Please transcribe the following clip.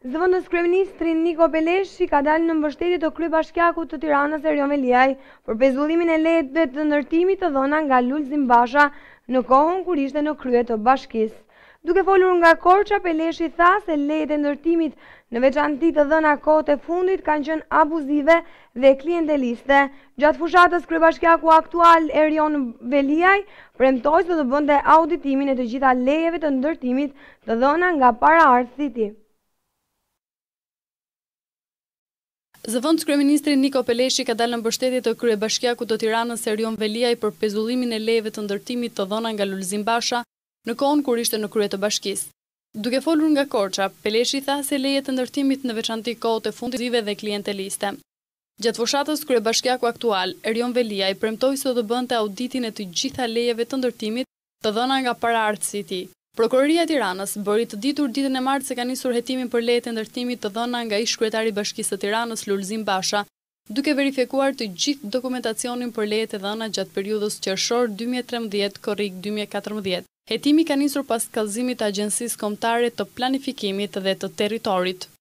Zëvendës kryeministri Niko Peleshi ka dalë në mbështetje të kryebashkiakut të Tiranës Erion Veliaj për pezullimin e leheve të ndërtimit të dhëna nga Lulzim Basha në kohën kur ishte në krye të bashkisë. Duke folur nga Korça, Peleshi tha se lejet e ndërtimit në veçanti të dhëna kohët e fundit kanë qenë abuzive dhe klienteliste. Gjatë fushatës kryebashkiaku aktual Erion Veliaj premtoi se do bënte auditimin e të gjitha lejeve të ndërtimit të dhëna nga paraardhësit e tij. Zëvendës kryeministri Niko Peleshi ka dalë në mbështetje të kryebashkiakut të Tiranës Erion Veliaj për pezullimin e lejeve të ndërtimit të dhëna nga Lulzim Basha në kohën kur ishte në krye të bashkisë. Duke folur nga Korça, Peleshi tha se lejet të ndërtimit në veçanti kohët e fundit zive dhe klienteliste. Gjatë fushatës kryebashkiaku aktual Erion Veliaj premtoi se do bënte auditin e të gjitha lejeve të ndërtimit të dhëna nga paraardhësit e tij. Prokuroria e Tiranës bëri të ditur ditën e martë se ka nisur hetimin për lejet e ndërtimit të dhëna nga ish-kryetari i Bashkisë së Tiranës Lulzim Basha, duke verifikuar të gjithë dokumentacionin për lejet e dhëna gjatë periudhës qershor 2013-2014. Hetimi ka nisur pas kallëzimit të Agjencisë Kombëtare të Planifikimit dhe të Territorit.